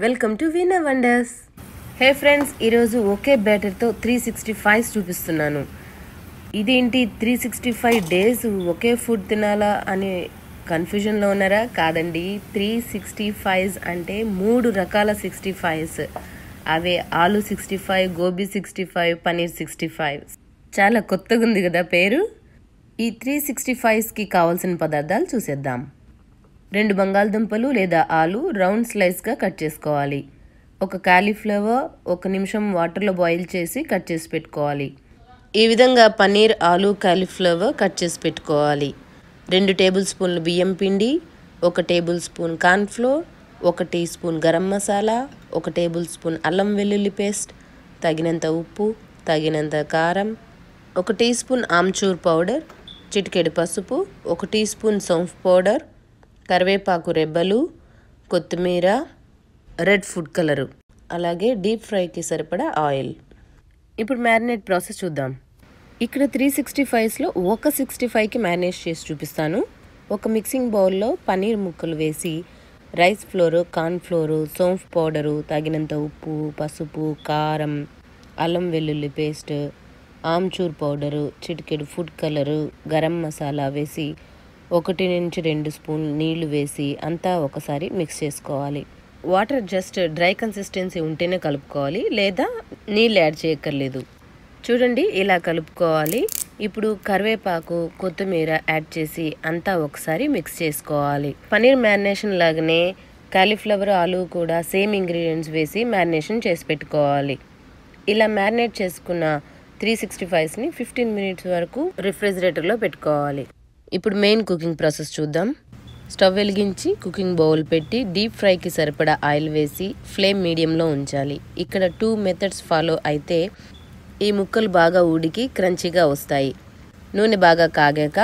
Welcome to Veena wonders. Hey friends, ఈరోజు ఒకే బ్యాటర్తో 365 చూపిస్తున్నాను. ఇదేంటి 365 డేస్ ఒకే ఫుడ్ తినాలా అనే కన్ఫ్యూజన్లో ఉన్నారా? కాదండి, 365 అంటే 3 రకాల 65s. అవే ఆలు 65, గోబీ 65, పనీర్ 65. చాలా కొత్తగా ఉంది కదా పేరు. ఈ 365కి కావాల్సిన పదార్థాలు చూసేద్దాం. 2 బంగాళదుంపలు లేదా ఆలు రౌండ్ స్లైస్గా కట్ చేసుకోవాలి. ఒక కాలీఫ్లవర్ 1 నిమిషం వాటర్లో బాయిల్ చేసి కట్ చేసి పెట్టుకోవాలి. ఈ విధంగా పన్నీర్, ఆలు, కాలీఫ్లవర్ కట్ చేసి పెట్టుకోవాలి. 2 టేబుల్ స్పూన్లు బియ్యం పిండి, 1 table spoon cornflour, 1 tea spoon garam masala, 1 table spoon అల్లం వెల్లుల్లి పేస్ట్, తగినంత ఉప్పు, తగినంత కారం, 1 టీ స్పూన్ ఆమ్చూర్ పౌడర్, చిటికెడు పసుపు, 1 టీ స్పూన్ సౌంఫ్ పౌడర్, కరివేపాకు రెబ్బలు, కొత్తిమీర, రెడ్ ఫుడ్ కలరు, అలాగే డీప్ ఫ్రైకి సరిపడా ఆయిల్. ఇప్పుడు మ్యారినేట్ ప్రాసెస్ చూద్దాం. ఇక్కడ 365లో ఒక 65కి మ్యారినేట్ చేసి చూపిస్తాను. ఒక మిక్సింగ్ బౌల్లో పన్నీర్ ముక్కలు వేసి రైస్ ఫ్లోరు, కార్న్ ఫ్లోరు, సోంఫ్ పౌడరు, తగినంత ఉప్పు, పసుపు, కారం, అల్లం వెల్లుల్లి పేస్ట్, ఆమ్చూర్ పౌడరు, చిటికెడు ఫుడ్ కలరు, గరం మసాలా వేసి 1 నుంచి 2 స్పూన్లు నీళ్లు వేసి అంతా ఒకసారి మిక్స్ చేసుకోవాలి. వాటర్ జస్ట్ డ్రై కన్సిస్టెన్సీ ఉంటేనే కలుపుకోవాలి, లేదా నీళ్ళు యాడ్ చేయక్కర్లేదు. చూడండి, ఇలా కలుపుకోవాలి. ఇప్పుడు కరివేపాకు, కొత్తిమీర యాడ్ చేసి అంతా ఒకసారి మిక్స్ చేసుకోవాలి. పన్నీర్ మ్యారినేషన్ లాగానే కాలీఫ్లవర్, ఆలు కూడా సేమ్ ఇంగ్రీడియంట్స్ వేసి మ్యారినేషన్ చేసి పెట్టుకోవాలి. ఇలా మ్యారినేట్ చేసుకున్న 365స్ని 15 మినిట్స్ వరకు రిఫ్రిజిరేటర్లో పెట్టుకోవాలి. ఇప్పుడు మెయిన్ కుకింగ్ ప్రాసెస్ చూద్దాం. స్టవ్ వెలిగించి కుకింగ్ బౌల్ పెట్టి డీప్ ఫ్రైకి సరిపడా ఆయిల్ వేసి ఫ్లేమ్ మీడియంలో ఉంచాలి. ఇక్కడ 2 మెథడ్స్ ఫాలో అయితే ఈ ముక్కలు బాగా ఉడికి క్రంచీగా వస్తాయి. నూనె బాగా కాగాక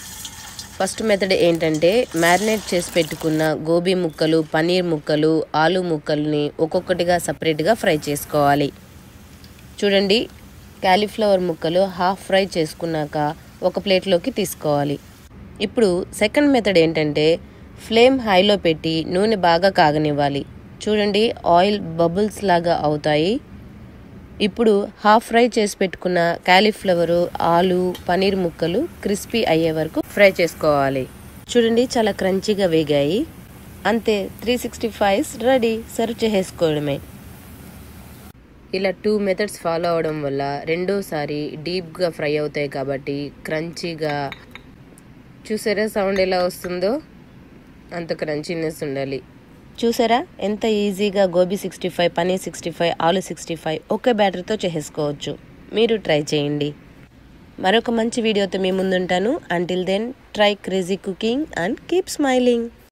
ఫస్ట్ మెథడ్ ఏంటంటే మ్యారినేట్ చేసి పెట్టుకున్న గోబీ ముక్కలు, పన్నీర్ ముక్కలు, ఆలు ముక్కల్ని ఒక్కొక్కటిగా సపరేట్గా ఫ్రై చేసుకోవాలి. చూడండి, కాలీఫ్లవర్ ముక్కలు హాఫ్ ఫ్రై చేసుకున్నాక ఒక ప్లేట్లోకి తీసుకోవాలి. ఇప్పుడు సెకండ్ మెథడ్ ఏంటంటే ఫ్లేమ్ హైలో పెట్టి నూనె బాగా కాగనివ్వాలి. చూడండి, ఆయిల్ బబుల్స్ లాగా అవుతాయి. ఇప్పుడు హాఫ్ ఫ్రై చేసి పెట్టుకున్న కాలీఫ్లవరు, ఆలు, పన్నీర్ ముక్కలు క్రిస్పీ అయ్యే వరకు ఫ్రై చేసుకోవాలి. చూడండి, చాలా క్రంచీగా వేగాయి. అంతే, 365 రెడీ. సర్వ్ చేసుకోవడమే. ఇలా 2 మెథడ్స్ ఫాలో అవడం వల్ల రెండోసారి డీప్గా ఫ్రై అవుతాయి కాబట్టి క్రంచీగా. చూసారా సౌండ్ ఎలా వస్తుందో? అంత క్రంచీనెస్ ఉండాలి. చూసారా ఎంత ఈజీగా గోబీ 65, పనీర్ 65, ఆలు 65 ఒకే బ్యాటర్తో చేసుకోవచ్చు. మీరు ట్రై చేయండి. మరొక మంచి వీడియోతో మీ ముందుంటాను. Until then, try crazy cooking and keep smiling.